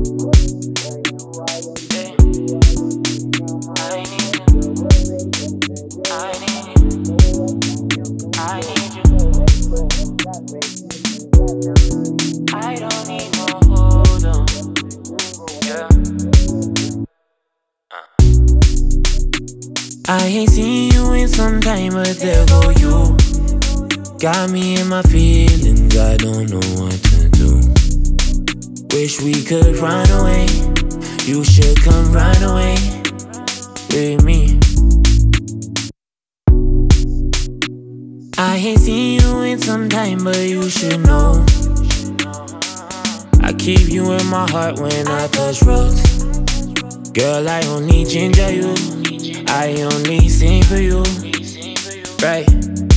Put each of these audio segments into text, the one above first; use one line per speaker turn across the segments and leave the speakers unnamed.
I ain't seen you in some time, but there go you. Got me in my feelings, I don't know what to do. Wish we could run away, you should come run away with me. I ain't seen you in some time, but you should know I keep you in my heart when I touch roads. Girl, I only ginger you, I only sing for you, right?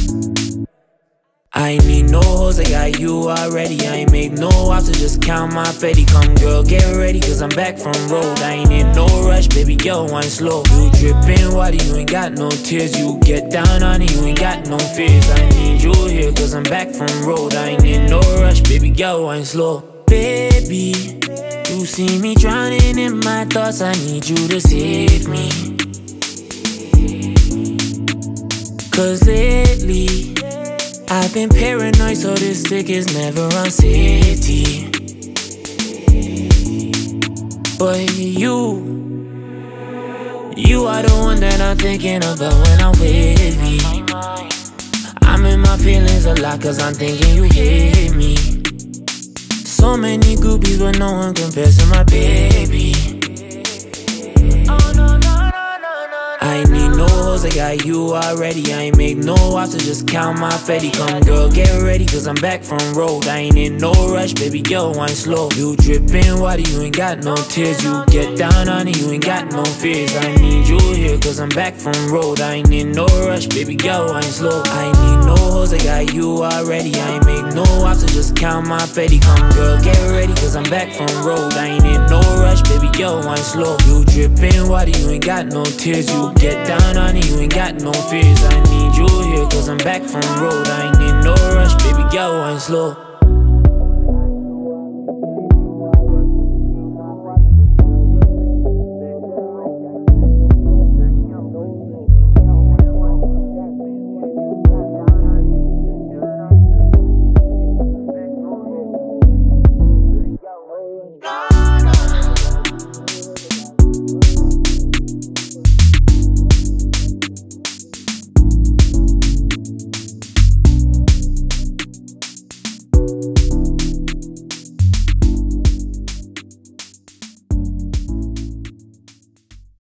I ain't need no hoes, I got you already. I ain't make no offers, just count my fetty. Come girl, get ready, cause I'm back from road. I ain't in no rush, baby girl, wine slow. You drippin' water, you ain't got no tears. You get down on it, you ain't got no fears. I need you here, cause I'm back from road. I ain't in no rush, baby girl, wine slow. Baby, you see me drowning in my thoughts, I need you to save me. Cause lately I've been paranoid, so this stick is never on city. But you are the one that I'm thinking about when I'm with me. I'm in my feelings a lot, cause I'm thinking you hate me. So many groupies, but no one compares to my baby. I ain't need no hoes, I got you already. I ain't make no offers, just count my fetty. Come girl, get ready, cause I'm back from road. I ain't in no rush, baby girl, wine slow. You drippin' water, you ain't got no tears. You get down on it, you ain't got no fears. I need you here, cause I'm back from road. I ain't in no rush, baby girl, wine slow. I ain't need no hoes, I got you already. I ain't make no offers, just count my fetty. Come girl, get ready, cause I'm back from road. I ain't in no rush, baby girl, wine slow. You drippin' water, you ain't got no tears. You get down on it, you ain't got no fears. I need you here, cause I'm back from road. I ain't in no rush, baby girl, wine slow.